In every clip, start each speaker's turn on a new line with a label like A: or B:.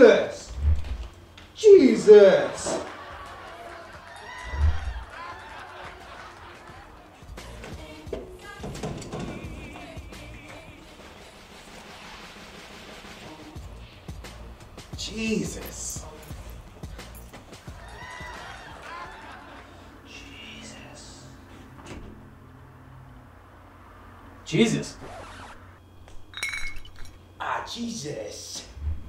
A: Jesus! Jesus! Jesus. Jesus.
B: Jesus.
A: Ah, Jesus.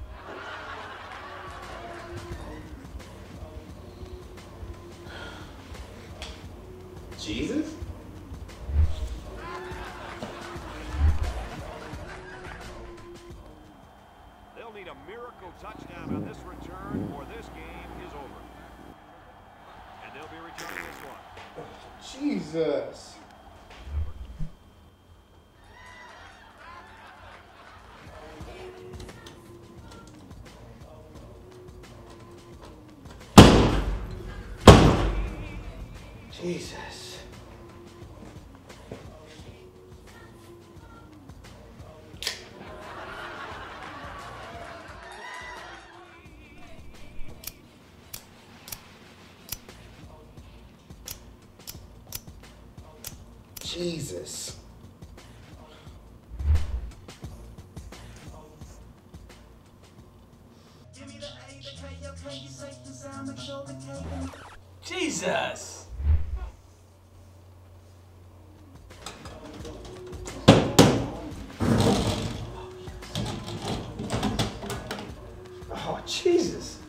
A: Jesus?
C: They'll need a miracle touchdown on this return, or this game is over. And they'll be returning this one.
A: Jesus. Jesus. Jesus.
B: Jesus.
A: Oh, Jesus.